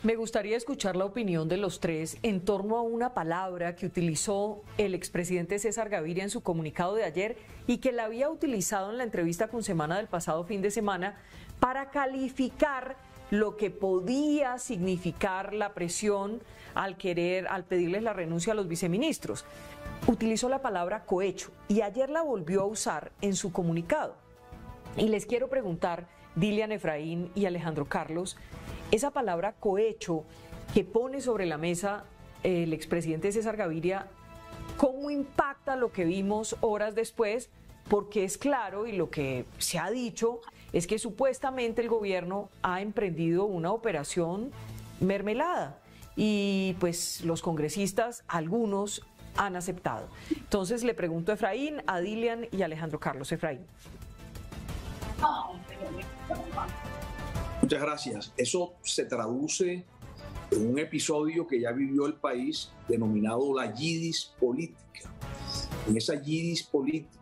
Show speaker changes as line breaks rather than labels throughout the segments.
Me gustaría escuchar la opinión de los tres en torno a una palabra que utilizó el expresidente César Gaviria en su comunicado de ayer y que la había utilizado en la entrevista con Semana del pasado fin de semana para calificar lo que podía significar la presión al pedirles la renuncia a los viceministros. Utilizó la palabra cohecho y ayer la volvió a usar en su comunicado. Y les quiero preguntar, Dilian Efraín y Alejandro Carlos, esa palabra cohecho que pone sobre la mesa el expresidente César Gaviria, ¿cómo impacta lo que vimos horas después? Porque es claro, y lo que se ha dicho, es que supuestamente el gobierno ha emprendido una operación mermelada y pues los congresistas, algunos, han aceptado. Entonces le pregunto a Efraín, a Dilian y a Alejandro Carlos. Efraín.
Muchas gracias. Eso se traduce en un episodio que ya vivió el país denominado la yidis política. En esa yidis política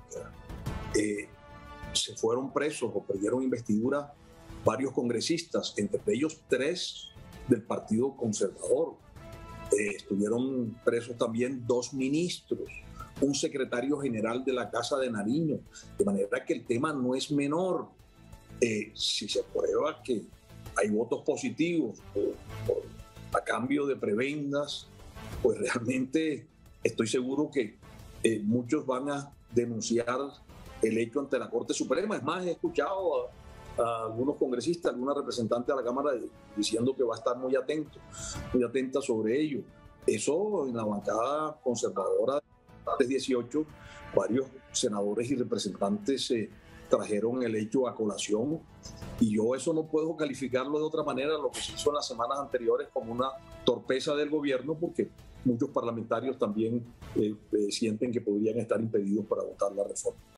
se fueron presos o perdieron investidura varios congresistas, entre ellos 3 del Partido Conservador. Estuvieron presos también 2 ministros, un secretario general de la Casa de Nariño, de manera que el tema no es menor. Si se prueba que hay votos positivos a cambio de prebendas, pues realmente estoy seguro que muchos van a denunciar el hecho ante la Corte Suprema. Es más, he escuchado a algunos congresistas, alguna representante de la Cámara diciendo que va a estar muy atenta sobre ello. Eso en la bancada conservadora de 18, varios senadores y representantes trajeron el hecho a colación, y yo eso no puedo calificarlo de otra manera lo que se hizo en las semanas anteriores como una torpeza del gobierno, porque muchos parlamentarios también sienten que podrían estar impedidos para votar la reforma.